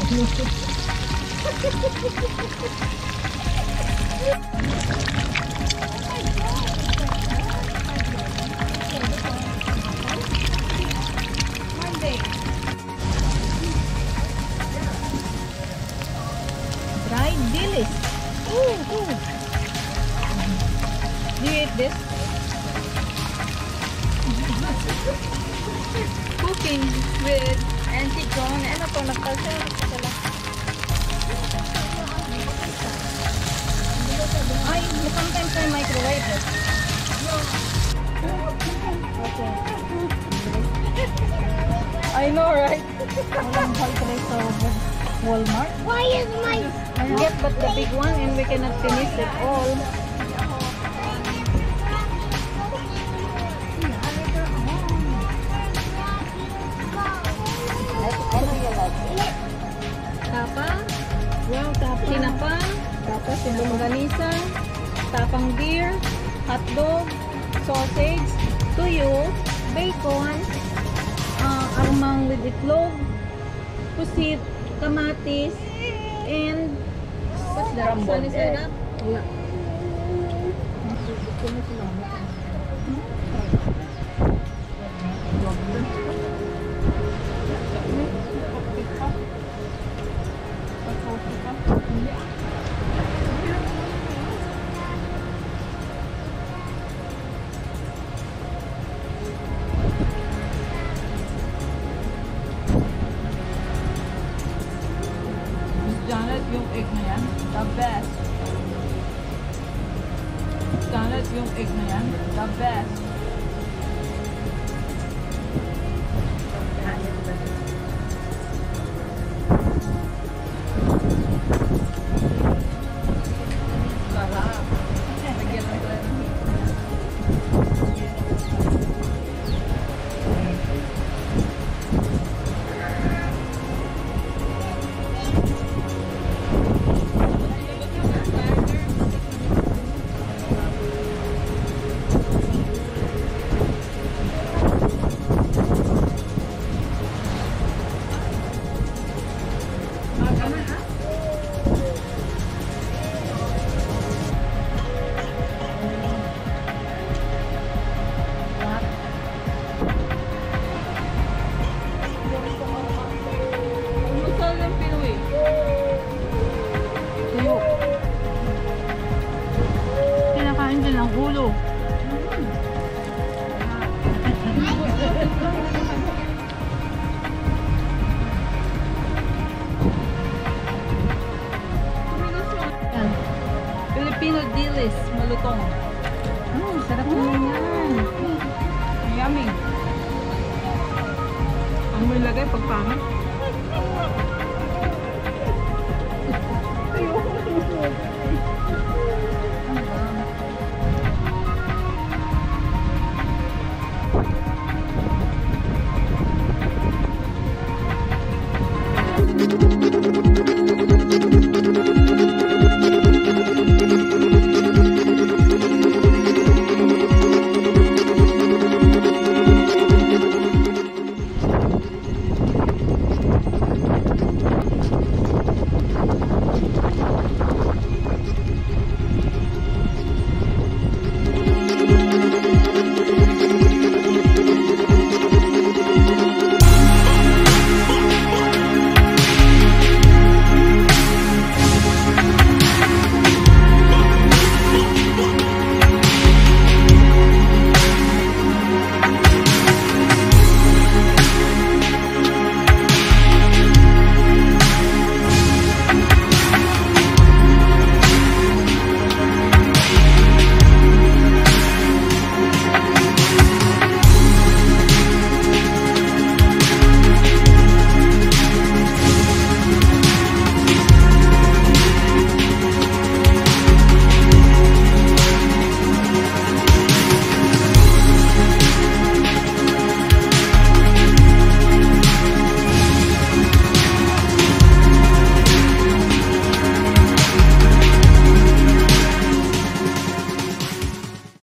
Monday. Dried dilis. Ooh, ooh. Do you eat this? Cooking with Auntie John. Ano to? Nagpasya sila. Ay, sometimes I microwave it. Okay. I know, right? Walang haltray sa Walmart. Why is my... Get but the big one and we cannot finish it all. Tapang, wow, tapang. Sinapang, tapos longganisa, tapang beer, hotdog, sausage, tuyo, bacon, armang with itlog, pusit, kamatis, and what's that? Sunny side up? Yeah. Janet, yung egg na yan, the best. Janet, yung egg na yan, the best. Sarap. Lagyan lang ito. Kinakain din ang ulo. Yan. Filipino dilis, malutong. Sarap naman yan. Yummy. Ang may lagay pag pangit.